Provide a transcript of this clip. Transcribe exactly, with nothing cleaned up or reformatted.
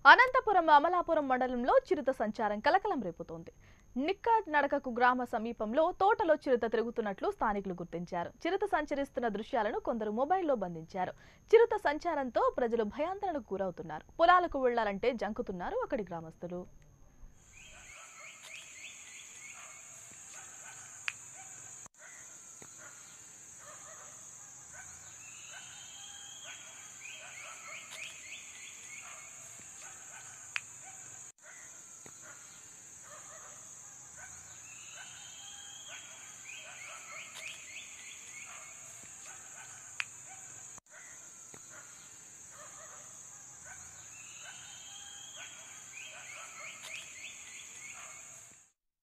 అనంతపురం అమలాపురం మండలంలో చిరుత సంచారం కలకలం రేపుతోంది. నిక్కట్ నడకకు గ్రామ సమీపంలో తోటలో చిరుత తిరుగుతున్నట్లు స్థానికులు గుర్తించారు. చిరుత సంచరిస్తున్న దృశ్యాలను కొందరు మొబైల్లో బంధించారు. చిరుత సంచారంతో ప్రజలు భయాందోళనకు గురవుతున్నారు. పొలాలకు వెళ్లాలంటే జంకుతున్నారు అక్కడి గ్రామస్తులు.